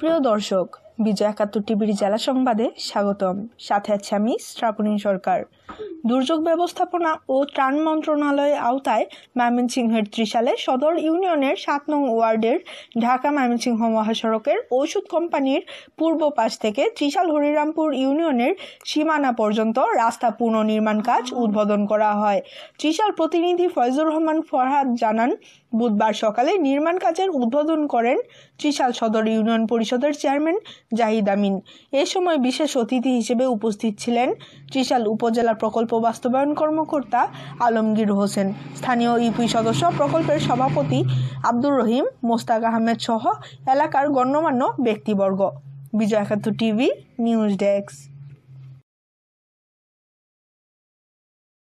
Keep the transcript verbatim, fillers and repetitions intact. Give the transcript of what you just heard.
প্রিয় দর্শক, বিজয় একাত্তর টিভির জেলা সংবাদে স্বাগতম। সাথে আছে আমি শ্রাবণী সরকার। দুর্যোগ ব্যবস্থাপনা ও ত্রাণ মন্ত্রণালয়ের আওতায় ময়মনসিংহের ত্রিশালে সদর ইউনিয়নের সাত নং ওয়ার্ডের ঢাকা ময়মনসিংহ মহাসড়কের ঔষধ কোম্পানির পূর্ব পাশ থেকে ত্রিশাল হরিরামপুর ইউনিয়নের সীমানা পর্যন্ত রাস্তা পুনর্নির্মাণ কাজ উদ্বোধন করা হয়। ত্রিশাল প্রতিনিধি ফয়জুর রহমান ফরহাদ জানান, বুধবার সকালে নির্মাণ কাজের উদ্বোধন করেন ত্রিশাল সদর ইউনিয়ন পরিষদের চেয়ারম্যান জাহিদ আমিন। এ সময় বিশেষ অতিথি হিসেবে উপস্থিত ছিলেন ত্রিশাল উপজেলা প্রকল্প বাস্তবায়ন কর্মকর্তা আলমগীর হোসেন, স্থানীয় ইউপি সদস্য, প্রকল্পের সভাপতি আব্দুর রহিম, মোস্তাক আহমেদ সহ এলাকার গণ্যমান্য ব্যক্তিবর্গ। বিজয় একাত্তর টিভি নিউজ ডেস্ক।